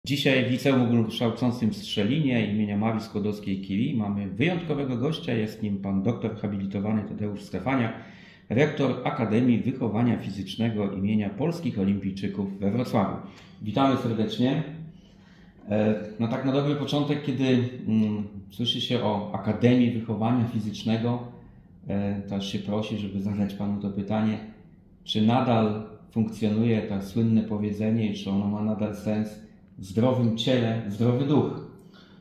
Dzisiaj w Liceum Ogólnokształcącym w Strzelinie imienia Marii Skłodowskiej-Curie mamy wyjątkowego gościa. Jest nim pan doktor habilitowany Tadeusz Stefaniak, rektor Akademii Wychowania Fizycznego imienia Polskich Olimpijczyków we Wrocławiu. Witamy serdecznie. No tak na dobry początek, kiedy słyszy się o Akademii Wychowania Fizycznego, to aż się prosi, żeby zadać panu to pytanie, czy nadal funkcjonuje to słynne powiedzenie i czy ono ma nadal sens: w zdrowym ciele, zdrowy duch.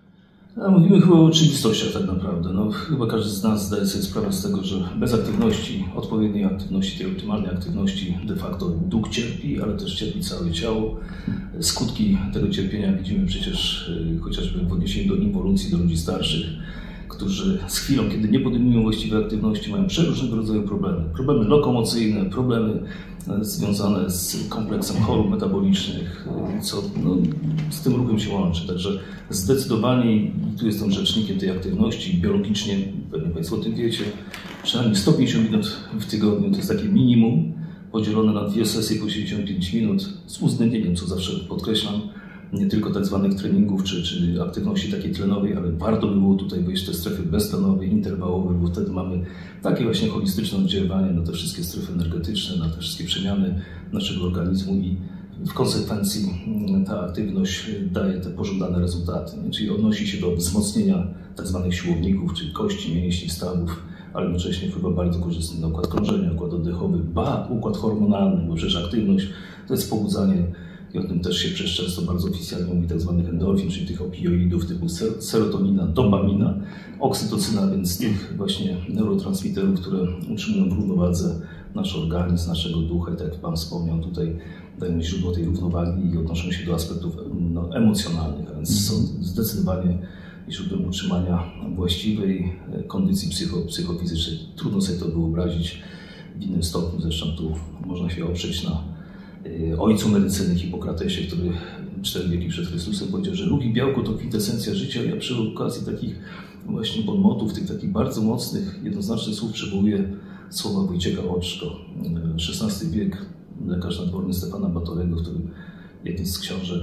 Mówimy chyba o oczywistościach tak naprawdę. Chyba każdy z nas zdaje sobie sprawę z tego, że bez aktywności, odpowiedniej aktywności, tej optymalnej aktywności de facto duch cierpi, ale też cierpi całe ciało. Skutki tego cierpienia widzimy przecież chociażby w odniesieniu do inwolucji, do ludzi starszych, którzy z chwilą, kiedy nie podejmują właściwej aktywności, mają przeróżnego rodzaju problemy. Problemy lokomocyjne, problemy związane z kompleksem chorób metabolicznych, co z tym ruchem się łączy. Także zdecydowanie, i tu jestem rzecznikiem tej aktywności, biologicznie, pewnie Państwo o tym wiecie, przynajmniej 150 minut w tygodniu to jest takie minimum, podzielone na 2 sesje po 75 minut, z uwzględnieniem, co zawsze podkreślam, nie tylko tak zwanych treningów czy aktywności takiej tlenowej, ale warto by było tutaj wejść w te strefy beztlenowe, interwałowe, bo wtedy mamy takie właśnie holistyczne oddziaływanie na te wszystkie strefy energetyczne, na te wszystkie przemiany naszego organizmu i w konsekwencji ta aktywność daje te pożądane rezultaty. Czyli odnosi się do wzmocnienia tak zwanych siłowników, czyli kości, mięśni, stawów, ale jednocześnie wpływa bardzo korzystnie na układ krążenia, układ oddechowy, układ hormonalny, bo przecież aktywność to jest pobudzanie, i o tym też się przecież często bardzo oficjalnie mówi, tak zwanych endorfin, czyli tych opioidów typu serotonina, dopamina, oksytocyna, więc tych właśnie neurotransmiterów, które utrzymują w równowadze nasz organizm, naszego ducha. I tak jak Pan wspomniał, tutaj dają źródło tej równowagi i odnoszą się do aspektów emocjonalnych, a więc są zdecydowanie źródłem utrzymania właściwej kondycji psychofizycznej. Trudno sobie to wyobrazić w innym stopniu, zresztą tu można się oprzeć na ojcu medycyny Hipokratesie, który 4 wieki przed Chrystusem powiedział, że ruch i białko to kwintesencja życia. Ja przy okazji takich właśnie bonmotów, tych takich bardzo mocnych, jednoznacznych słów przywołuję słowa Wojciecha Oczko, XVI wiek, lekarz nadworny Stefana Batorego, który jednej z książek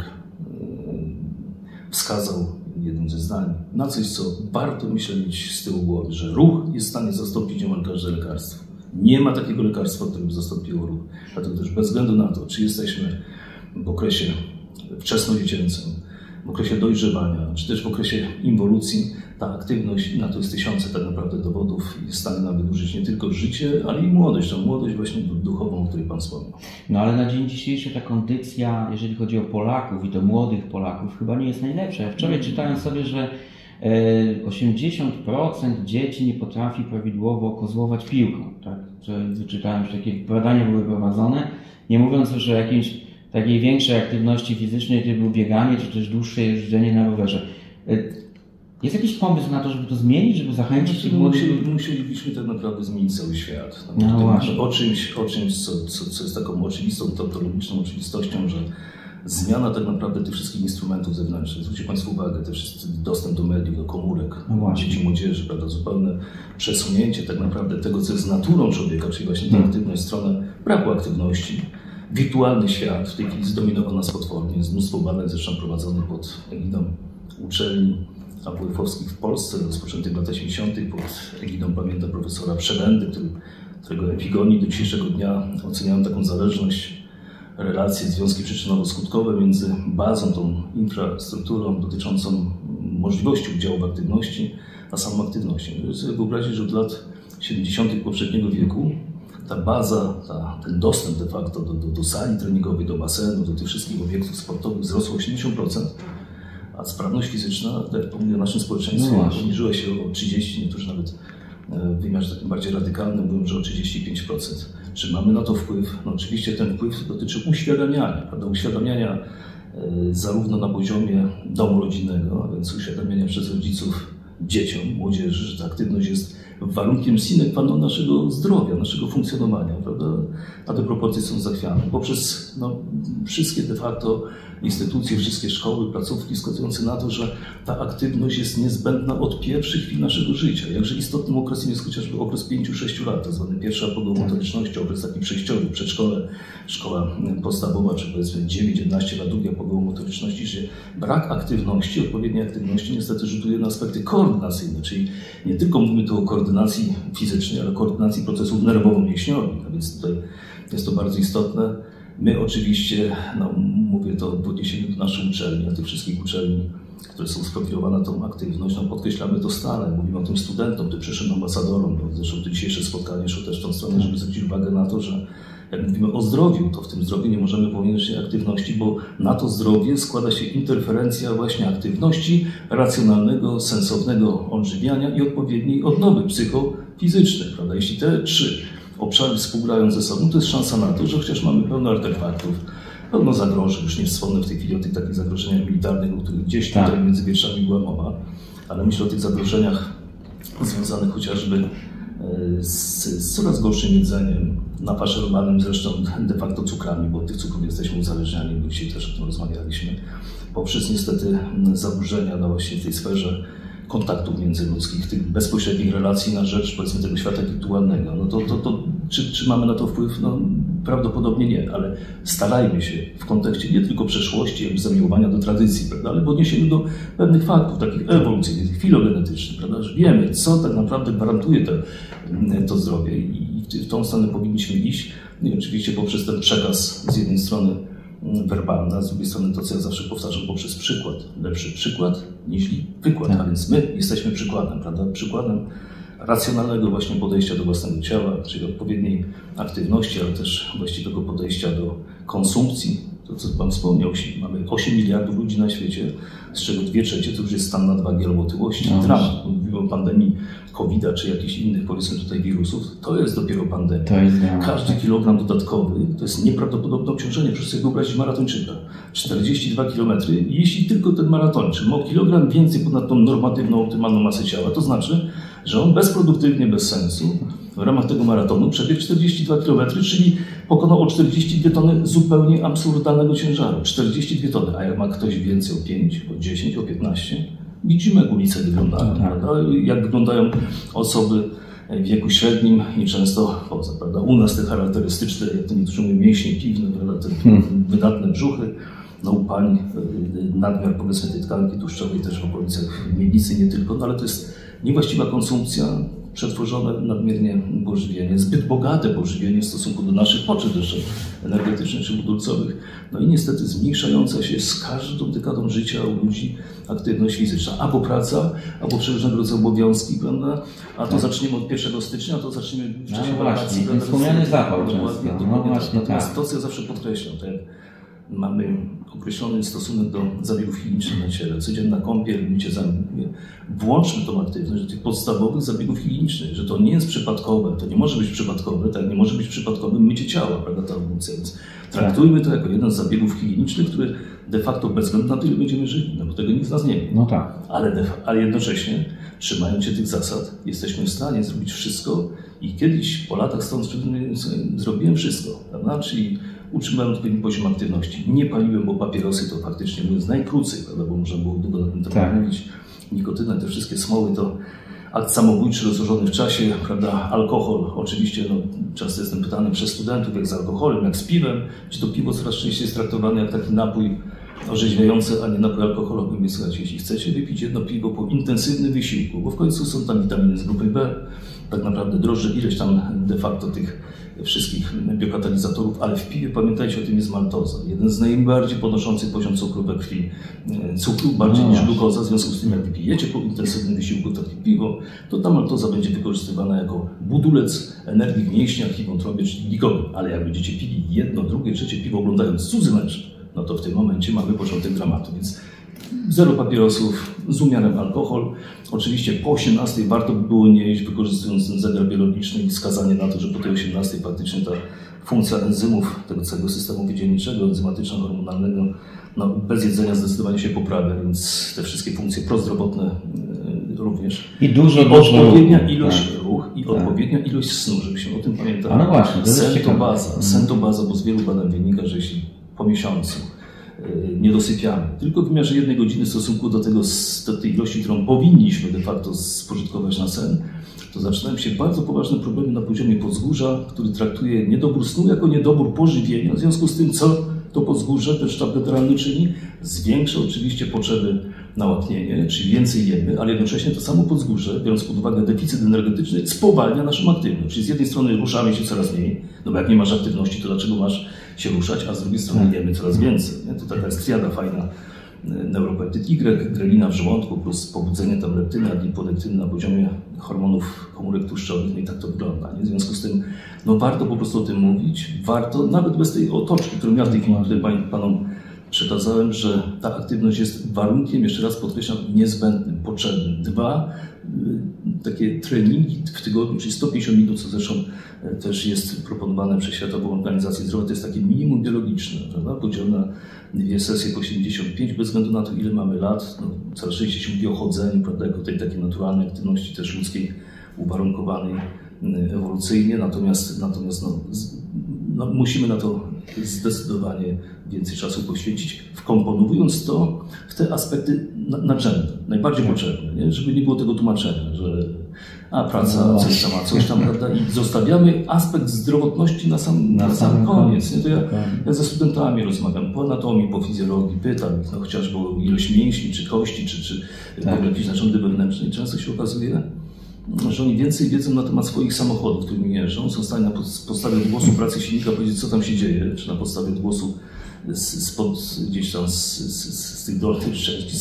wskazał jednym ze zdań na coś, co warto mieć z tyłu głowy, że ruch jest w stanie zastąpić niemal każde lekarstwo. Nie ma takiego lekarstwa, które by zastąpiło ruch. Dlatego też bez względu na to, czy jesteśmy w okresie wczesnodziecięcym, w okresie dojrzewania, czy też w okresie inwolucji, ta aktywność, i na to jest tysiące tak naprawdę dowodów, jest w stanie nam wydłużyć nie tylko życie, ale i młodość, tą młodość właśnie duchową, o której Pan wspomniał. No ale na dzień dzisiejszy ta kondycja, jeżeli chodzi o Polaków i to młodych Polaków, chyba nie jest najlepsza. Ja wczoraj czytałem sobie, że 80% dzieci nie potrafi prawidłowo kozłować piłką. Tak? Wyczytałem, że takie badania były prowadzone, nie mówiąc już o jakiejś takiej większej aktywności fizycznej, typu bieganie, czy też dłuższe jeżdżenie na rowerze. Jest jakiś pomysł na to, żeby to zmienić, żeby zachęcić tych młodych? Musielibyśmy tak naprawdę zmienić cały świat. O czymś, co jest taką oczywistą, tautologiczną oczywistością, że zmiana tak naprawdę tych wszystkich instrumentów zewnętrznych. Zwróćcie Państwo uwagę, też dostęp do mediów, do komórek, dzieci, młodzieży, prawda, zupełne przesunięcie tak naprawdę tego, co jest naturą człowieka, czyli właśnie ta aktywność, stronę braku aktywności. Wirtualny świat w tej chwili zdominował nas potwornie. Jest mnóstwo badań zresztą prowadzonych pod egidą uczelni AWF-owskich w Polsce, rozpoczętych w latach 80. pod egidą, pamiętam, profesora Przebędy, którego epigonii do dzisiejszego dnia oceniają taką zależność, relacje, związki przyczynowo-skutkowe między bazą, tą infrastrukturą dotyczącą możliwości udziału w aktywności, a samą aktywnością. Żeby sobie wyobrazić, że od lat 70. poprzedniego wieku ta baza, ten dostęp de facto do sali treningowej, do basenu, do tych wszystkich obiektów sportowych wzrosł o 80%, a sprawność fizyczna, tak jak mówię, w naszym społeczeństwie obniżyła się o 30%, niektórzy nawet w wymiarze takim bardziej radykalnym mówią, że o 35%. Czy mamy na to wpływ? No oczywiście ten wpływ dotyczy uświadamiania, prawda? Uświadamiania zarówno na poziomie domu rodzinnego, a więc uświadamiania przez rodziców dzieciom, młodzieży, że ta aktywność jest warunkiem sine qua non naszego zdrowia, naszego funkcjonowania, prawda? A te proporcje są zachwiane. Poprzez wszystkie de facto instytucje, wszystkie szkoły, placówki wskazujące na to, że ta aktywność jest niezbędna od pierwszych chwil naszego życia. Jakże istotnym okresem jest chociażby okres 5-6 lat, tak zwany pierwszy apogeum motoryczności, okres taki przejściowy, przedszkole, szkoła podstawowa, czy powiedzmy 9-11 lat, drugi apogeum motoryczności, że brak aktywności, odpowiedniej aktywności niestety rzutuje na aspekty koordynacyjne, czyli nie tylko mówimy tu o koordynacji fizycznej, ale koordynacji procesów nerwowo-mięśniowych, a więc tutaj jest to bardzo istotne. My oczywiście, mówię to w odniesieniu do naszej uczelni, a tych wszystkich uczelni, które są sprofilowane na tą aktywność, podkreślamy to stale, mówimy o tym studentom, tym przyszłym ambasadorom, zresztą to dzisiejsze spotkanie szło też w tą stronę, żeby zwrócić uwagę na to, że jak mówimy o zdrowiu, to w tym zdrowiu nie możemy pominąć aktywności, bo na to zdrowie składa się interferencja właśnie aktywności, racjonalnego, sensownego odżywiania i odpowiedniej odnowy psychofizycznej, prawda? Jeśli te trzy obszary współgrają ze sobą, to jest szansa na to, że chociaż mamy pełno artefaktów, pełno zagrożeń, już nie wspomnę w tej chwili o tych takich zagrożeniach militarnych, o których gdzieś tutaj między wierszami była mowa, ale myślę o tych zagrożeniach związanych chociażby z coraz gorszym jedzeniem, nafaszerowanym zresztą de facto cukrami, bo od tych cukrów jesteśmy uzależniani, bo dzisiaj też o tym rozmawialiśmy, poprzez niestety zaburzenia właśnie w tej sferze kontaktów międzyludzkich, tych bezpośrednich relacji na rzecz, powiedzmy, tego świata wirtualnego. Czy mamy na to wpływ? Prawdopodobnie nie, ale starajmy się w kontekście nie tylko przeszłości, jakby zamiłowania do tradycji, prawda, ale w odniesieniu do pewnych faktów, takich ewolucyjnych, filogenetycznych, prawda, że wiemy, co tak naprawdę gwarantuje to zdrowie i w tą stronę powinniśmy iść. I oczywiście poprzez ten przekaz z jednej strony werbalny, a z drugiej strony to, co ja zawsze powtarzam, poprzez przykład. Lepszy przykład niż wykład, a więc my jesteśmy przykładem, prawda? Przykładem racjonalnego właśnie podejścia do własnego ciała, czyli odpowiedniej aktywności, ale też właściwego podejścia do konsumpcji. To, co Pan wspomniał, mamy 8 miliardów ludzi na świecie, z czego 2/3 to już jest stan nadwagi albo otyłości. Dramat. Mówimy o pandemii COVID-a czy jakichś innych, powiedzmy tutaj, wirusów. To jest dopiero pandemia. Każdy kilogram dodatkowy to jest nieprawdopodobne obciążenie. Proszę sobie wyobrazić maratończyka. 42 km, jeśli tylko ten maratończyk ma o kilogram więcej ponad tą normatywną, optymalną masę ciała, to znaczy, że on bezproduktywnie, bez sensu w ramach tego maratonu przebiegł 42 km, czyli pokonał o 42 tony zupełnie absurdalnego ciężaru. 42 tony, a jak ma ktoś więcej o 5, o 10, o 15, widzimy, jak ulice wyglądają, prawda? Jak wyglądają osoby w wieku średnim i często poza, prawda? U nas te charakterystyczne, jak to niektórzy mówią, mięśnie piwne, prawda? Te wydatne brzuchy, u pań nadmiar, powiedzmy, tej tkanki tłuszczowej też w okolicach miednicy, nie tylko, ale to jest niewłaściwa konsumpcja, przetworzone nadmiernie pożywienie, zbyt bogate pożywienie w stosunku do naszych potrzeb jeszcze energetycznych czy budulcowych, i niestety zmniejszająca się z każdą dekadą życia u ludzi aktywność fizyczna. Albo praca, albo różnego rodzaju obowiązki, prawda? A to zaczniemy od 1 stycznia, to zaczniemy w czasie wakacji. Wspomniany zapał często. Natomiast to, co ja zawsze podkreślam, to jak mamy określony stosunek do zabiegów chemicznych na ciele, codzienna kąpiel, mycie zębów, włączmy tą aktywność do tych podstawowych zabiegów higienicznych, że to nie jest przypadkowe, to nie może być przypadkowe, tak jak nie może być przypadkowym mycie ciała, prawda, ta ewolucja, więc traktujmy to jako jeden z zabiegów higienicznych, który de facto bez względu na to, ile będziemy żyli, bo tego nikt z nas nie wie. Ale jednocześnie, trzymając się tych zasad, jesteśmy w stanie zrobić wszystko i kiedyś po latach stąd zrobiłem wszystko, prawda, czyli utrzymałem odpowiedni poziom aktywności. Nie paliłem, bo papierosy to faktycznie mówiąc najkrócej, prawda, bo można było długo na ten temat mówić. Nikotyna, te wszystkie smoły to akt samobójczy rozłożony w czasie, prawda, alkohol. Oczywiście często jestem pytany przez studentów, jak z alkoholem, jak z piwem, czy to piwo coraz częściej jest traktowane jak taki napój orzeźwiający, a nie napój alkoholowy. Więc słuchajcie, jeśli chcecie wypić jedno piwo po intensywnym wysiłku, bo w końcu są tam witaminy z grupy B, tak naprawdę drożdże ileś tam de facto tych wszystkich biokatalizatorów, ale w piwie, pamiętajcie, o tym jest maltoza. Jeden z najbardziej podnoszących poziom cukru we krwi. Cukru bardziej niż glukoza, w związku z tym, jak wypijecie po intensywnym wysiłku takie piwo, to ta maltoza będzie wykorzystywana jako budulec energii w mięśniach i wątrobie, czyli glikogen. Ale jak będziecie pili jedno, drugie, trzecie piwo oglądając cudzy mecz, to w tym momencie mamy początek dramatu. Więc zero papierosów, z umiarem alkohol. Oczywiście po 18 warto by było nie jeść, wykorzystując ten zegar biologiczny i wskazanie na to, że po tej 18 faktycznie ta funkcja enzymów tego całego systemu wydzielniczego, enzymatyczno-hormonalnego, bez jedzenia zdecydowanie się poprawia, więc te wszystkie funkcje prozdrowotne również również. I dużo odpowiednia ilość ruch i odpowiednia ilość snu, żebyśmy o tym pamiętali. A no właśnie, to sen to baza. Sen to baza, bo z wielu badań wynika, że jeśli po miesiącu nie dosypiamy, tylko w wymiarze 1 godziny w stosunku do tej ilości, którą powinniśmy de facto spożytkować na sen, to zaczynają się bardzo poważne problemy na poziomie podzgórza, który traktuje niedobór snu jako niedobór pożywienia. W związku z tym, co to podzgórze, ten sztab generalny czyni, zwiększa oczywiście potrzeby na łaknienie, czyli więcej jemy, ale jednocześnie to samo podzgórze, biorąc pod uwagę deficyt energetyczny, spowalnia naszą aktywność. Czyli z jednej strony ruszamy się coraz mniej, no bo jak nie masz aktywności, to dlaczego masz się ruszać, a z drugiej strony jemy coraz więcej. Nie? To taka jest triada fajna. Neuropeptyd Y, grelina w żołądku plus pobudzenie tam leptyny, adipolektyny na poziomie hormonów komórek tłuszczowych, no i tak to wygląda. Nie? W związku z tym no warto po prostu o tym mówić, warto, nawet bez tej otoczki, którą ja w tej chwili tutaj panom przekazałem, że ta aktywność jest warunkiem, jeszcze raz podkreślam, niezbędnym, potrzebnym. 2 takie treningi w tygodniu, czyli 150 minut, co zresztą też jest proponowane przez Światową Organizację Zdrowia, to jest takie minimum biologiczne, prawda? Podział na 2 sesje po 85, bez względu na to, ile mamy lat. No, coraz częściej się mówi o chodzeniu, prawda, jako tej takiej naturalnej aktywności też ludzkiej, uwarunkowanej ewolucyjnie, natomiast no, musimy na to zdecydowanie więcej czasu poświęcić, wkomponowując to w te aspekty nadrzędne, najbardziej potrzebne, nie? Żeby nie było tego tłumaczenia, że praca, coś tam, prawda, i zostawiamy aspekt zdrowotności na sam koniec. Nie? To ja ze studentami rozmawiam po anatomii, po fizjologii, pytam ich, no, chociażby o ilość mięśni, czy kości, czy jakieś narządy wewnętrzne i często się okazuje, że oni więcej wiedzą na temat swoich samochodów, którymi jeżdżą, są w stanie na podstawie odgłosu pracy silnika powiedzieć, co tam się dzieje, czy na podstawie odgłosu gdzieś tam z tych dolnych części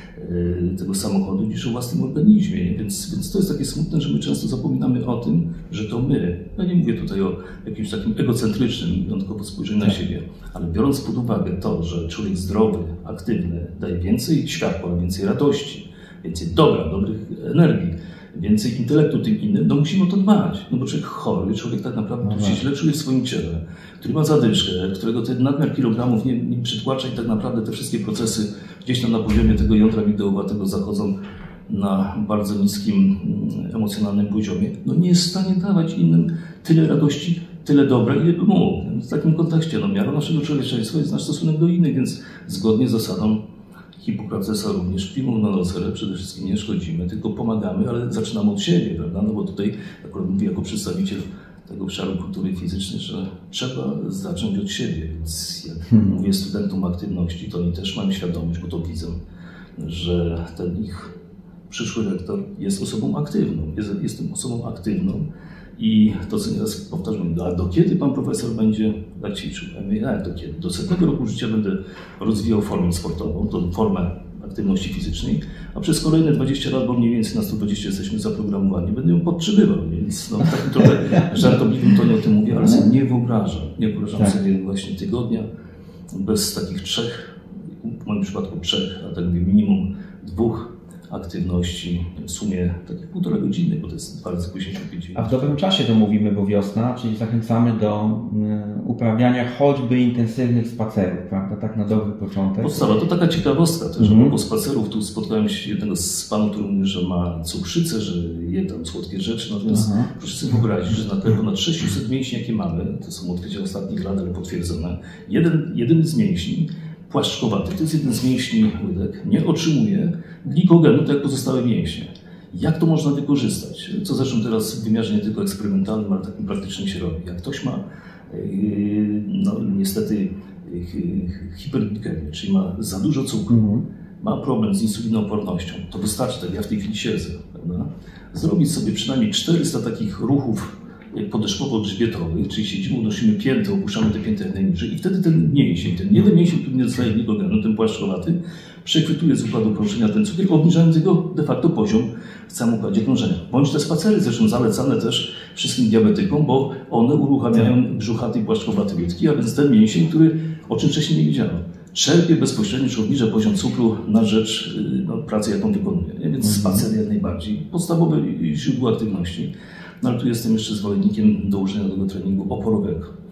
tego samochodu, niż o własnym organizmie. Nie? Więc to jest takie smutne, że my często zapominamy o tym, że to my, ja nie mówię tutaj o jakimś takim egocentrycznym, wyjątkowo spojrzeniu na siebie, ale biorąc pod uwagę to, że człowiek zdrowy, aktywny daje więcej światła, więcej radości, więcej dobra, dobrych energii, więcej intelektu tym innym, no musimy o to dbać. No bo człowiek chory, człowiek tak naprawdę się źle czuje w swoim ciele, który ma zadyszkę, którego ten nadmiar kilogramów nie przytłacza i tak naprawdę te wszystkie procesy gdzieś tam na poziomie tego jądra migdałowatego zachodzą na bardzo niskim emocjonalnym poziomie, no nie jest w stanie dawać innym tyle radości, tyle dobra, ile by mógł. W takim kontekście miarą naszego człowieczeństwa jest nasz stosunek do innych, więc zgodnie z zasadą Hipokratesa również primum non nocere, przede wszystkim nie szkodzimy, tylko pomagamy, ale zaczynamy od siebie, prawda? No bo tutaj akurat mówię jako przedstawiciel tego obszaru kultury fizycznej, że trzeba zacząć od siebie, więc jak mówię studentom aktywności, to oni też mają świadomość, bo to widzą, że ten ich przyszły rektor jest osobą aktywną, jest tą osobą aktywną i to, co nieraz powtarzam, a do kiedy pan profesor będzie tak ćwiczył? Ja mówię, do kiedy? Do 100 roku życia będę rozwijał formę sportową, tą formę aktywności fizycznej, a przez kolejne 20 lat, bo mniej więcej na 120 jesteśmy zaprogramowani, będę ją podtrzymywał, więc no, takim trochę żartobliwym tonie o tym mówię, ale sobie nie wyobrażam sobie właśnie tygodnia bez takich 3, w moim przypadku 3, a tak mówię minimum 2 aktywności, w sumie takich 1,5 godziny, bo to jest bardzo 55 minut. A w dobrym czasie to mówimy, bo wiosna, czyli zachęcamy do uprawiania choćby intensywnych spacerów, prawda? Tak na dobry początek. Podstawa, to taka ciekawostka też, bo spacerów tu spotkałem się jednego z panów, który mówi, że ma cukrzycę, że je tam słodkie rzeczy, natomiast proszę sobie wyobrazić, że na ponad 600 mięśni, jakie mamy, to są odkrycia ostatnich lat, ale potwierdzone, jeden z mięśni, płaszczkowaty, to jest jeden z mięśni łydek, nie otrzymuje glikogenu, tak jak pozostałe mięśnie. Jak to można wykorzystać? Co zresztą teraz w wymiarze nie tylko eksperymentalnym, ale takim praktycznym się robi. Jak ktoś ma no, niestety hiperglikemię, czyli ma za dużo cukru, ma problem z insulinoopornością, to wystarczy, tak ja w tej chwili siedzę, prawda? Zrobić sobie przynajmniej 400 takich ruchów podeszwowo-grzbietowych, czyli siedzimy, unosimy piętę, opuszczamy te pięty jak najniżej i wtedy ten mięsień, ten jeden mięsień, który nie dostaje glikogenu, ten płaszczowaty, przechwytuje z układu krążenia ten cukier, obniżając jego de facto poziom w całym układzie krążenia. Bądź te spacery, zresztą zalecane też wszystkim diabetykom, bo one uruchamiają brzuchaty i płaszczkowaty łydki, a więc ten mięsień, który, o czym wcześniej nie wiedziano, czerpie bezpośrednio, czy obniża poziom cukru na rzecz pracy, jaką wykonuje. Nie? Więc spacer jak najbardziej, podstawowe źródło aktywności. No ale tu jestem jeszcze zwolennikiem dołożenia do tego treningu oporowego.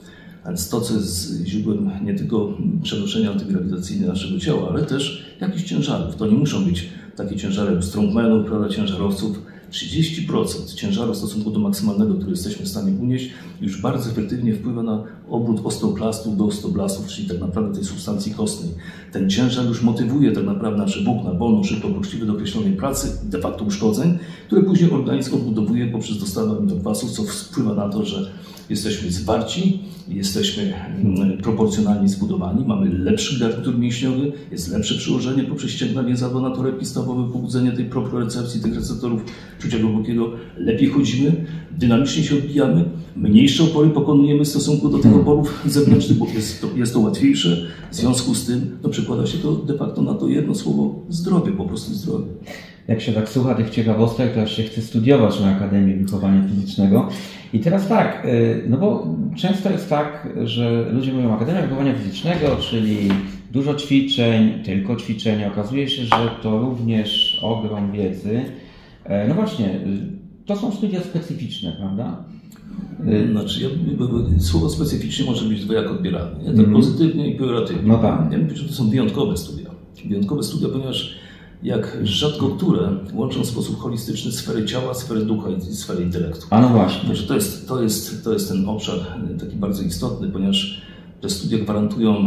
A więc to, co jest źródłem nie tylko przenoszenia antygrawitacyjnego naszego ciała, ale też jakichś ciężarów. To nie muszą być takie ciężary jak strongmanów, prawda, ciężarowców. 30% ciężaru w stosunku do maksymalnego, który jesteśmy w stanie unieść, już bardzo efektywnie wpływa na obrót osteoklastów do osteoblastów, czyli tak naprawdę tej substancji kostnej. Ten ciężar już motywuje tak naprawdę nasze włókna wolno, szybko, poczciwe do określonej pracy, de facto uszkodzeń, które później organizm odbudowuje poprzez dostawę aminokwasów, co wpływa na to, że jesteśmy zwarci, jesteśmy proporcjonalnie zbudowani, mamy lepszy garnitur mięśniowy, jest lepsze przełożenie poprzez ścięgna więzawe na torebki stawowe, pobudzenie tej propriorecepcji, tych receptorów czucia głębokiego, lepiej chodzimy, dynamicznie się odbijamy, mniejsze opory pokonujemy w stosunku do tych oporów zewnętrznych, bo jest to łatwiejsze. W związku z tym przekłada się to de facto na to jedno słowo zdrowie, po prostu zdrowie. Jak się tak słucha tych ciekawostek, to aż się chce studiować na Akademii Wychowania Fizycznego. I teraz tak, no bo często jest tak, że ludzie mówią Akademia Wychowania Fizycznego, czyli dużo ćwiczeń, tylko ćwiczenia. Okazuje się, że to również ogrom wiedzy. No właśnie, to są studia specyficzne, prawda? Znaczy, słowo specyficznie może być dwojako odbierane, nie? Tak pozytywnie i pejoratywnie. No tak. Ja mówię, że to są wyjątkowe studia. Wyjątkowe studia, ponieważ jak rzadko które łączą w sposób holistyczny sfery ciała, sfery ducha i sfery intelektu. A no właśnie. To jest ten obszar taki bardzo istotny, ponieważ te studia gwarantują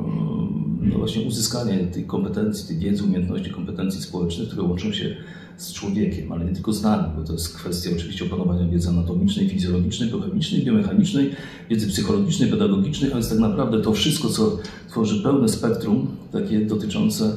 no właśnie uzyskanie tych kompetencji, tej wiedzy, umiejętności, kompetencji społecznych, które łączą się z człowiekiem, ale nie tylko z nami, bo to jest kwestia oczywiście opanowania wiedzy anatomicznej, fizjologicznej, biochemicznej, biomechanicznej, wiedzy psychologicznej, pedagogicznej, a więc tak naprawdę to wszystko, co tworzy pełne spektrum takie dotyczące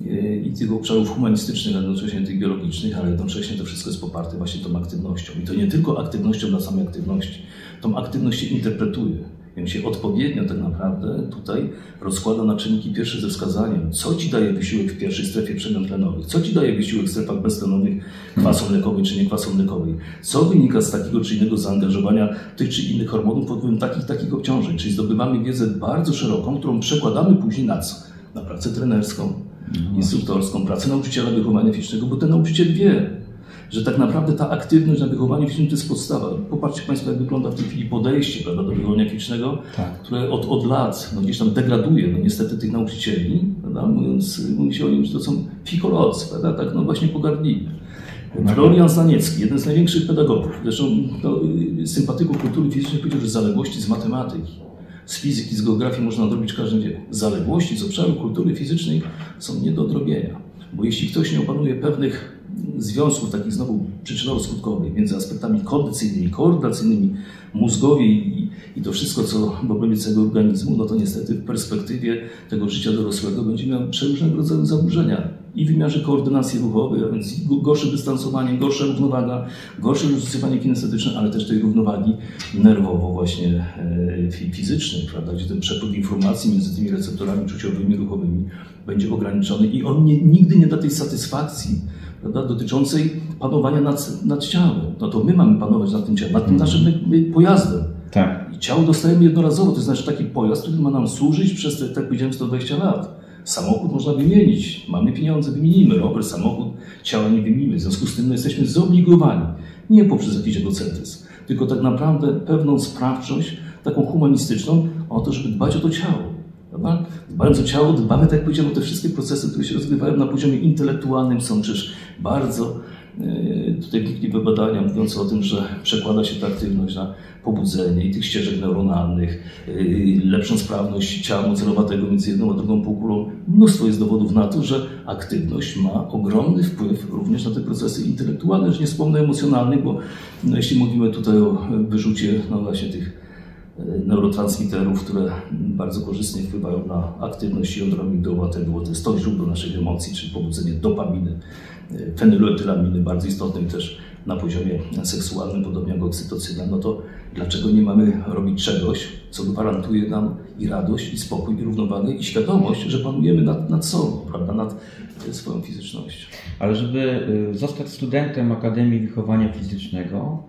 i tych obszarów humanistycznych, a jednocześnie tych biologicznych, ale jednocześnie to wszystko jest poparte właśnie tą aktywnością. I to nie tylko aktywnością dla samej aktywności. Tą aktywność się interpretuje. Więc się odpowiednio tak naprawdę tutaj rozkłada na czynniki pierwsze ze wskazaniem, co Ci daje wysiłek w pierwszej strefie przemian tlenowych, co Ci daje wysiłek w strefach beztlenowych kwasomlekowej czy niekwasomlekowej, co wynika z takiego czy innego zaangażowania tych czy innych hormonów pod wpływem takich obciążeń. Czyli zdobywamy wiedzę bardzo szeroką, którą przekładamy później na co? Na pracę trenerską, instruktorską, pracę nauczyciela wychowania fizycznego, bo ten nauczyciel wie, że tak naprawdę ta aktywność na wychowanie fizyczne to jest podstawa. Popatrzcie Państwo, jak wygląda w tej chwili podejście, prawda, do wychowania fizycznego, tak, które od lat gdzieś tam degraduje niestety tych nauczycieli, prawda, mówi się o nim, że to są fikolodzy, prawda, tak właśnie pogardliwie. Florian Staniecki, jeden z największych pedagogów, zresztą sympatyków kultury fizycznej, powiedział, że zaległości z matematyki, z fizyki, z geografii można nadrobić w każdym wieku. Zaległości z obszaru kultury fizycznej są nie do odrobienia, bo jeśli ktoś nie opanuje pewnych związków takich znowu przyczynowo-skutkowych między aspektami kondycyjnymi, koordynacyjnymi, mózgowi i to wszystko, co w ogóle całego organizmu, no to niestety w perspektywie tego życia dorosłego będzie miał przeróżnego rodzaju zaburzenia i w wymiarze koordynacji ruchowej, a więc gorsze dystansowanie, gorsza równowaga, gorsze rozsypanie kinestetyczne, ale też tej równowagi nerwowo właśnie fizycznej, prawda, gdzie ten przepływ informacji między tymi receptorami czuciowymi, ruchowymi będzie ograniczony i on nigdy nie da tej satysfakcji, prawda, dotyczącej panowania nad ciałem. No to my mamy panować nad tym ciałem, nad tym naszym pojazdem. Tak. I ciało dostajemy jednorazowo, to znaczy taki pojazd, który ma nam służyć przez te, tak powiedziałem, 120 lat. Samochód można wymienić, mamy pieniądze, wymienimy rower, samochód, ciała nie wymienimy. W związku z tym jesteśmy zobligowani, nie poprzez jakiś egocentryzm, tylko tak naprawdę pewną sprawczość, taką humanistyczną, o to, żeby dbać o to ciało. Prawda? Dbając o ciało, dbamy, tak jak powiedziałem, o te wszystkie procesy, które się rozgrywają na poziomie intelektualnym, są przecież bardzo tutaj wnikliwe badania mówiące o tym, że przekłada się ta aktywność na pobudzenie i tych ścieżek neuronalnych, lepszą sprawność ciała mocelowatego między jedną a drugą półkulą. Mnóstwo jest dowodów na to, że aktywność ma ogromny wpływ również na te procesy intelektualne, że nie wspomnę emocjonalnych, bo jeśli mówimy tutaj o wyrzucie właśnie tych neurotransmiterów, które bardzo korzystnie wpływają na aktywność jądra amigdałowatego, bo to jest to źródło naszych emocji, czyli pobudzenie dopaminy, fenyletylaminy, bardzo istotnej też na poziomie seksualnym, podobnie jak oksytocyna, no to dlaczego nie mamy robić czegoś, co gwarantuje nam i radość, i spokój, i równowagę, i świadomość, że panujemy nad sobą, prawda, nad swoją fizycznością. Ale żeby zostać studentem Akademii Wychowania Fizycznego,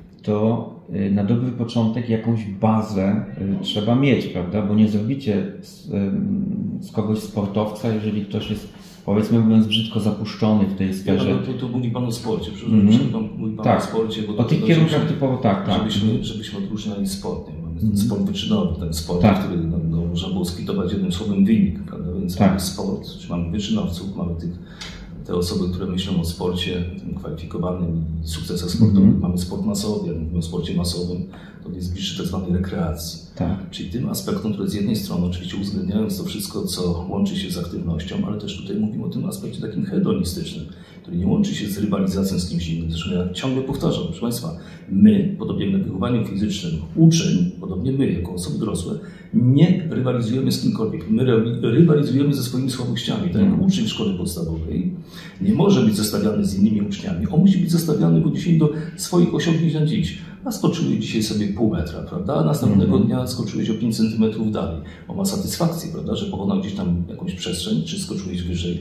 to na dobry początek jakąś bazę trzeba mieć, prawda? Bo nie zrobicie z kogoś sportowca, jeżeli ktoś jest, powiedzmy mówiąc brzydko, zapuszczony w tej sferze. Ja, to mówi Pan o sporcie, przepraszam, mówi Pan tak. o sporcie. Bo o tych kierunkach typowo tak. Żebyśmy odróżniali sport. Nie? ten sport wyczynowy, ten sport, który można było skwitować jednym słowem wynik, prawda? Więc mamy sport, czy mamy wyczynowców, mamy te osoby, które myślą o sporcie kwalifikowanym i sukcesach sportowych. Mamy sport masowy, jak mówimy o sporcie masowym, to jest bliższy tak zwanej rekreacji. Czyli tym aspektom, które z jednej strony oczywiście uwzględniając to wszystko, co łączy się z aktywnością, ale też tutaj mówimy o tym aspekcie takim hedonistycznym, który nie łączy się z rywalizacją z kimś innym. Zresztą ja ciągle powtarzam, proszę Państwa, my, podobnie jak na wychowaniu fizycznym, uczeń, podobnie my, jako osoby dorosłe, nie rywalizujemy z kimkolwiek. My rywalizujemy ze swoimi słabościami. Tak jak uczeń w szkole podstawowej nie może być zestawiany z innymi uczniami. On musi być zestawiany w odniesieniu do swoich osiągnięć na dziś. A skoczyłeś dzisiaj sobie pół metra, prawda? A następnego dnia skoczyłeś o 5 centymetrów dalej. On ma satysfakcję, prawda, że pokonał gdzieś tam jakąś przestrzeń, czy skoczyłeś wyżej.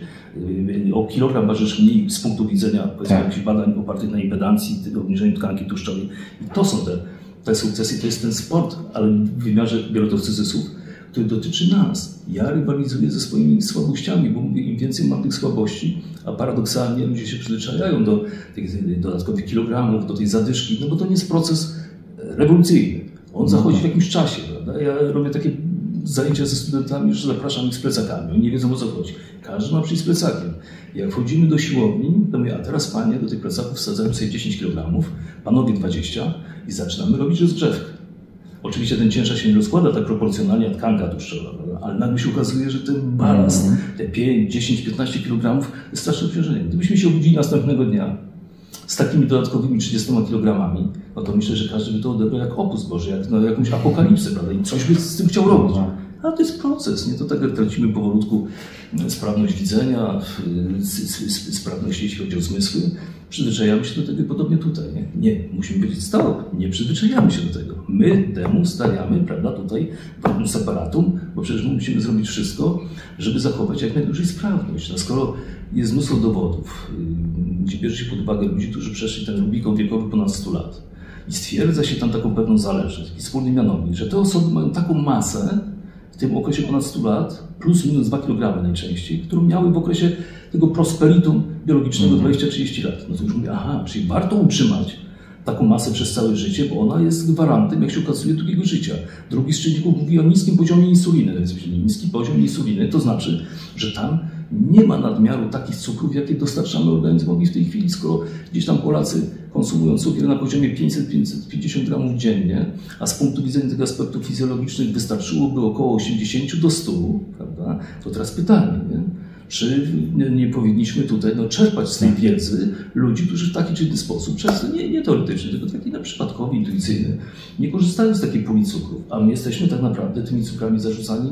O kilogram ważysz mniej z punktu widzenia powiedzmy jakichś badań opartych na impedancji, obniżeniu tkanki tłuszczowej. I to są te sukcesy, to jest ten sport, ale w wymiarze wielotocyzysów, który dotyczy nas. Ja rywalizuję ze swoimi słabościami, bo mówię, im więcej mam tych słabości, a paradoksalnie ludzie się przyzwyczajają do tych dodatkowych kilogramów, do tej zadyszki, no bo to nie jest proces rewolucyjny. On zachodzi w jakimś czasie, prawda? Ja robię takie zajęcia ze studentami, że zapraszam ich z plecakami. Oni nie wiedzą, o co chodzi. Każdy ma przyjść z plecakiem. Jak wchodzimy do siłowni, to mówię, a teraz panie do tych plecaków wsadzają sobie 10 kg, panowie 20 i zaczynamy robić rozgrzewkę. Oczywiście ten ciężar się nie rozkłada tak proporcjonalnie jak tkanka tłuszczowa, ale nagle się okazuje, że ten balans, te 5, 10, 15 kg jest straszne obciążenie. Gdybyśmy się obudzili następnego dnia z takimi dodatkowymi 30 kg, no to myślę, że każdy by to odebrał jak opus Boży, jak jakąś apokalipsę, prawda? I coś by z tym chciał robić. A to jest proces, nie? To tak jak tracimy powolutku sprawność widzenia, sprawność jeśli chodzi o zmysły, przyzwyczajamy się do tego podobnie tutaj. Nie, musimy być stałe, nie przyzwyczajamy się do tego. My temu stawiamy, prawda, tutaj w aparatum, bo przecież musimy zrobić wszystko, żeby zachować jak najdłużej sprawność. No skoro jest mnóstwo dowodów, gdzie bierze się pod uwagę ludzi, którzy przeszli ten Rubikon wiekowy ponad 100 lat i stwierdza się tam taką pewną zależność, taki wspólny mianownik, że te osoby mają taką masę w tym okresie ponad 100 lat, plus minus 2 kg najczęściej, którą miały w okresie tego prosperitum biologicznego 20-30 lat. No to już mówię, aha, czyli warto utrzymać taką masę przez całe życie, bo ona jest gwarantem, jak się okazuje, długiego życia. Drugi z czynników mówi o niskim poziomie insuliny. Niski poziom insuliny to znaczy, że tam nie ma nadmiaru takich cukrów, jakie dostarczamy organizmowi w tej chwili, skoro gdzieś tam Polacy konsumują cukier na poziomie 500-550 gramów dziennie, a z punktu widzenia tych aspektów fizjologicznych wystarczyłoby około 80 do 100, prawda? To teraz pytanie, nie? Czy nie powinniśmy tutaj czerpać z tej wiedzy ludzi, którzy w taki czy inny sposób, często nie teoretyczny, tylko taki na przypadkowy, intuicyjny, nie korzystają z takiej puli cukrów, a my jesteśmy tak naprawdę tymi cukrami zarzucani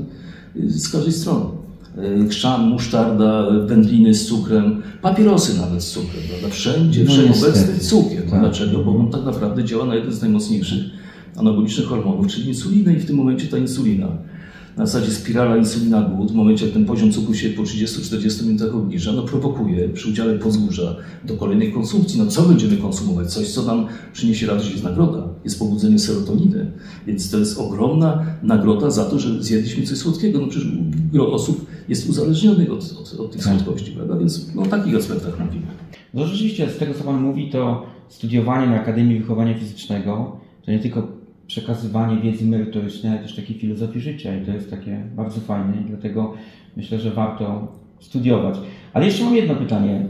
z każdej strony. Chrzan, musztarda, wędliny z cukrem, papierosy nawet z cukrem, prawda? Wszędzie obecny cukier. Tak. Dlaczego? Bo on tak naprawdę działa na jeden z najmocniejszych anabolicznych hormonów, czyli insulinę i w tym momencie ta insulina, na zasadzie spirala insulina-głód, w momencie jak ten poziom cukru się po 30-40 minutach obniża, prowokuje przy udziale podzgórza do kolejnej konsumpcji. Co będziemy konsumować? Coś, co nam przyniesie radość, jest nagroda, jest pobudzenie serotoniny. Więc to jest ogromna nagroda za to, że zjedliśmy coś słodkiego. Przecież gro osób jest uzależnionych od tych słodkości, prawda? Więc o takich aspektach mówimy. No rzeczywiście, z tego co Pan mówi, to studiowanie na Akademii Wychowania Fizycznego to nie tylko przekazywanie wiedzy merytorycznej, ale też takiej filozofii życia i to jest takie bardzo fajne i dlatego myślę, że warto studiować. Ale jeszcze mam jedno pytanie.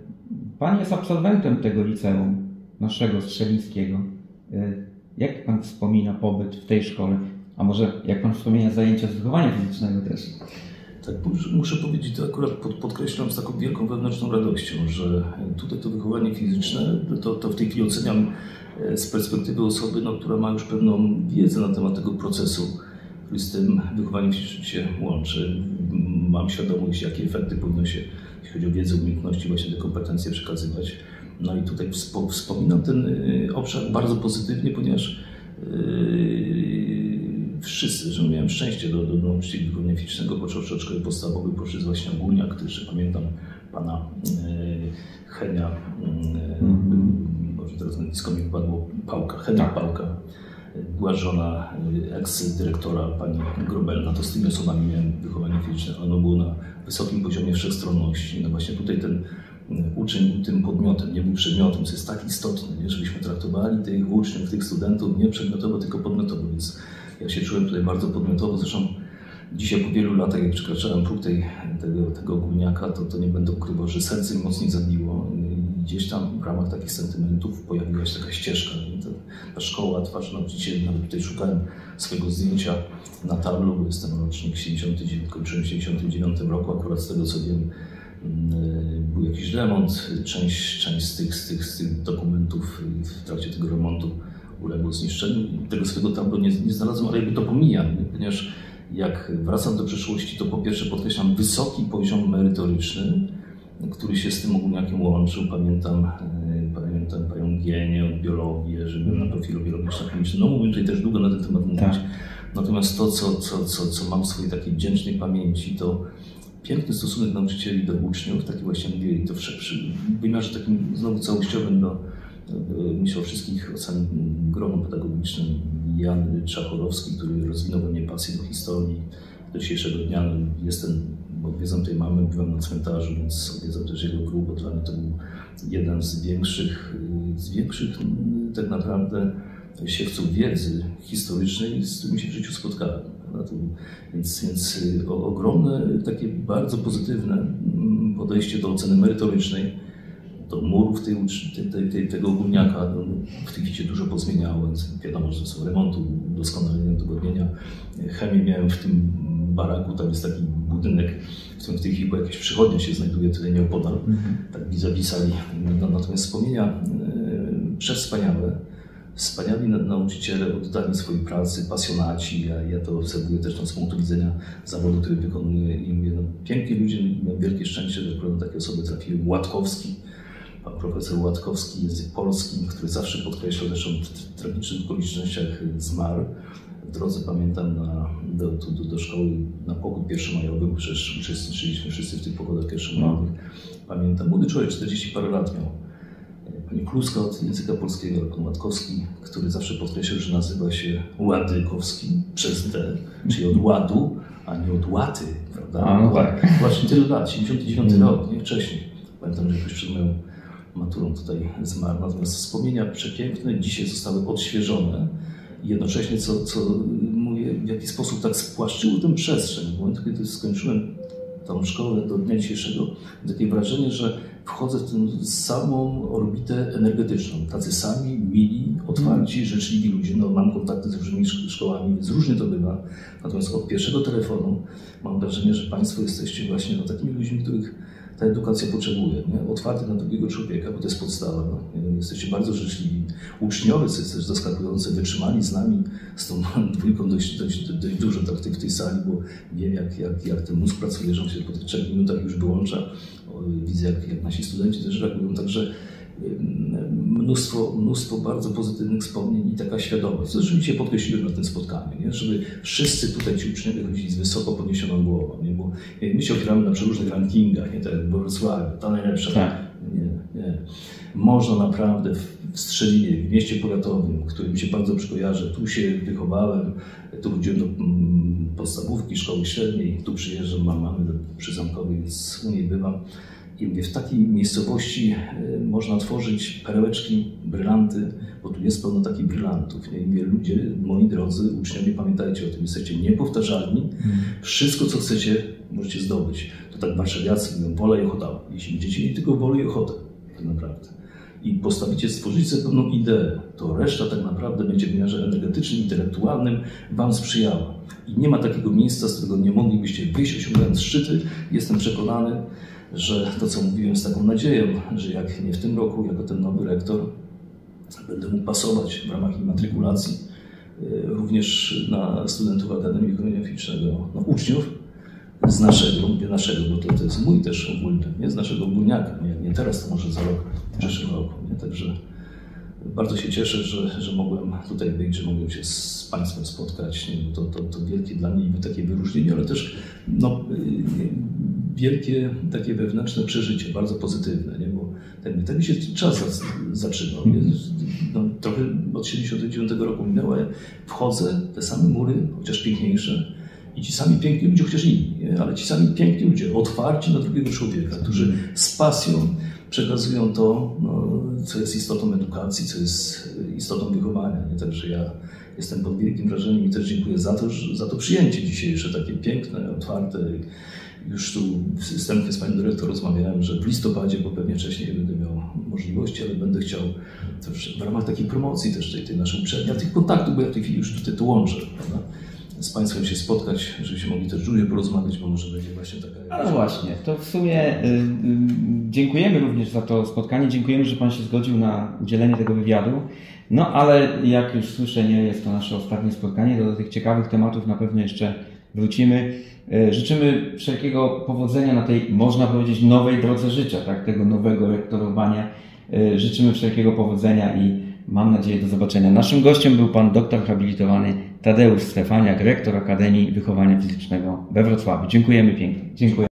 Pan jest absolwentem tego liceum naszego strzelińskiego. Jak Pan wspomina pobyt w tej szkole? A może jak Pan wspomina zajęcia z wychowania fizycznego też? Tak, muszę powiedzieć, to akurat podkreślam z taką wielką wewnętrzną radością, że tutaj to wychowanie fizyczne, to w tej chwili oceniam z perspektywy osoby, która ma już pewną wiedzę na temat tego procesu, który z tym wychowaniem fizycznym się łączy. Mam świadomość, jakie efekty powinno się, jeśli chodzi o wiedzę, umiejętności, właśnie te kompetencje przekazywać. No i tutaj wspominam ten obszar bardzo pozytywnie, ponieważ wszyscy, że miałem szczęście do nauczycieli wychowania fizycznego, począwszy od szkoły podstawowej, poprzez właśnie Ogólniak, który jeszcze pamiętam pana Henia, może teraz nazwisko mi wypadło, Pałka, Henia Pałka, była żona eks-dyrektora pani Grobelna, to z tymi osobami miałem wychowanie fizyczne, ono było na wysokim poziomie wszechstronności. No właśnie tutaj ten uczeń tym podmiotem, nie był przedmiotem, co jest tak istotne, żebyśmy traktowali tych uczniów, tych studentów nie przedmiotowo, tylko podmiotowo, więc Ja się czułem tutaj bardzo podmiotowo, zresztą dzisiaj po wielu latach, jak przekraczałem próg tego ogólniaka, to nie będę ukrywał, że serce mi mocniej zabiło. Gdzieś tam w ramach takich sentymentów pojawiła się taka ścieżka. Ta szkoła, twarz nauczycieli, nawet tutaj szukałem swojego zdjęcia na tablu, bo jestem rocznik 79, kończyłem w 79 roku, akurat z tego co wiem, był jakiś remont, część z tych dokumentów w trakcie tego remontu uległo zniszczeniu. Tego swojego tablu nie znalazłem, ale jakby to pomijam, ponieważ jak wracam do przeszłości, to po pierwsze podkreślam wysoki poziom merytoryczny, który się z tym ogólniakiem łączył. Pamiętam panią Gienię od biologii, że byłem na profilu biologiczno-chemicznym. No mówię tutaj też długo na ten temat mówić. Tak. Natomiast to, co mam w swojej takiej wdzięcznej pamięci, to piękny stosunek nauczycieli do uczniów, taki właśnie mówię, i to w wymiarze takim znowu całościowym myślę o wszystkich, o całym gronu pedagogicznym. Jan Czachorowski, który rozwinął we mnie pasję do historii. Do dzisiejszego dnia bo odwiedzam tutaj mamy, byłem na cmentarzu, więc odwiedzam też jego grób, bo dla mnie to był jeden z większych tak naprawdę siewców wiedzy historycznej, z którymi się w życiu spotkałem. Więc ogromne, takie bardzo pozytywne podejście do oceny merytorycznej, do murów tego ogólniaka. W tej chwili się dużo pozmieniało, więc wiadomo, że są remontu, udoskonalenia, udogodnienia. Chemię miałem w tym baraku, tam jest taki budynek, w którym w tej chwili jakaś przychodnia się znajduje, tutaj nieopodal, tak vis-a-vis sali. Natomiast wspomnienia przewspaniałe, wspaniali nauczyciele, oddani swojej pracy, pasjonaci. Ja to obserwuję też z punktu widzenia zawodu, który wykonuję i mówię, piękni ludzie, miałem wielkie szczęście, że akurat takie osoby trafiły. Łatkowski, pan profesor Łatkowski, język polski, który zawsze podkreślał, zresztą w tragicznych okolicznościach zmarł. W drodze pamiętam do szkoły na pochód pierwszomajowy, przecież uczestniczyliśmy wszyscy w tych pochodach pierwszomajowych. Pamiętam, młody człowiek, 40 parę lat miał. Pani Kluska od języka polskiego, pan Łatkowski, który zawsze podkreślał, że nazywa się Ładykowski przez D, czyli od ładu, a nie od łaty, prawda? No tak. Właśnie tyle lat, 79 rok, nie wcześniej. Pamiętam, że jakoś przed moją maturą tutaj zmarł. Natomiast wspomnienia przepiękne dzisiaj zostały odświeżone i jednocześnie, co mówię, w jaki sposób tak spłaszczyło tę przestrzeń. W momencie, kiedy skończyłem tą szkołę do dnia dzisiejszego, takie wrażenie, że wchodzę w tę samą orbitę energetyczną. Tacy sami, mili, otwarci, życzliwi ludzie. Mam kontakty z różnymi szkołami, więc różnie to bywa. Natomiast od pierwszego telefonu mam wrażenie, że Państwo jesteście właśnie takimi ludźmi, których ta edukacja potrzebuje. Otwarty na drugiego człowieka, bo to jest podstawa. Jesteście bardzo życzliwi. Uczniowie, co jest też zaskakujące, wytrzymali z nami, z tą dwójką dość dużo w tej sali, bo wiem, jak ten mózg pracuje, że on się po tych 3 minutach już wyłącza. Widzę, jak nasi studenci też reagują. Także mnóstwo bardzo pozytywnych wspomnień i taka świadomość. To rzeczywiście podkreśliłem na tym spotkaniu, nie? Żeby wszyscy tutaj ci uczniowie chodzili z wysoko podniesioną głową, nie? Bo my się opieramy na przeróżnych rankingach, nie? Tak jak w Wrocławiu, ta najlepsza. Tak. Nie. Można naprawdę w Strzelinie, w mieście powiatowym, którym się bardzo przykojarzę, tu się wychowałem, tu chodziłem do podstawówki, szkoły średniej, tu przyjeżdżam, mamy przy Zamkowej, więc u niej bywam. I mówię, w takiej miejscowości można tworzyć perełeczki, brylanty, bo tu jest pełno takich brylantów. I mówię, ludzie, moi drodzy uczniowie, pamiętajcie o tym, jesteście niepowtarzalni. Wszystko, co chcecie, możecie zdobyć. To tak warszawiacy mówią, wola i ochota. Jeśli będziecie mieli tylko wolę i ochotę, tak naprawdę, i postawicie, stworzycie sobie pewną ideę, to reszta tak naprawdę będzie w wymiarze energetycznym, intelektualnym Wam sprzyjała. I nie ma takiego miejsca, z którego nie moglibyście wyjść, osiągając szczyty. Jestem przekonany, że to, co mówiłem z taką nadzieją, że jak nie w tym roku, jako ten nowy rektor, będę mógł pasować w ramach immatrykulacji również na studentów Akademii Wychowania Fizycznego, uczniów z naszego, mówię naszego, bo to jest mój też ogólny, nie? Z naszego ogólniaka, nie teraz, to może za rok, w przyszłym roku. Nie? Także bardzo się cieszę, że mogłem tutaj być, że mogłem się z Państwem spotkać. Nie? To wielkie dla mnie takie wyróżnienie, ale też wielkie takie wewnętrzne przeżycie, bardzo pozytywne, nie? Bo tak mi się czas zaczynał. Trochę od 79 roku minęło, ale wchodzę, te same mury, chociaż piękniejsze, i ci sami piękni ludzie, chociaż inni, nie? Ale ci sami piękni ludzie, otwarci na drugiego człowieka, którzy z pasją przekazują to, co jest istotą edukacji, co jest istotą wychowania. Nie? Także jestem pod wielkim wrażeniem i też dziękuję za to przyjęcie dzisiejsze, takie piękne, otwarte. Już tu wstępnie z panią dyrektor rozmawiałem, że w listopadzie, bo pewnie wcześniej nie będę miał możliwości, ale będę chciał też w ramach takiej promocji też tej naszej uczelni, a tych kontaktów, bo ja w tej chwili już tutaj to łączę, prawda? Z państwem się spotkać, żebyśmy mogli też dłużej porozmawiać, bo może będzie właśnie taka... No właśnie, to w sumie dziękujemy również za to spotkanie, dziękujemy, że pan się zgodził na udzielenie tego wywiadu. No ale jak już słyszę, nie jest to nasze ostatnie spotkanie, to do tych ciekawych tematów na pewno jeszcze wrócimy. Życzymy wszelkiego powodzenia na tej, można powiedzieć, nowej drodze życia, tak? Tego nowego rektorowania. Życzymy wszelkiego powodzenia i mam nadzieję do zobaczenia. Naszym gościem był pan doktor habilitowany Tadeusz Stefaniak, rektor Akademii Wychowania Fizycznego we Wrocławiu. Dziękujemy pięknie. Dziękuję.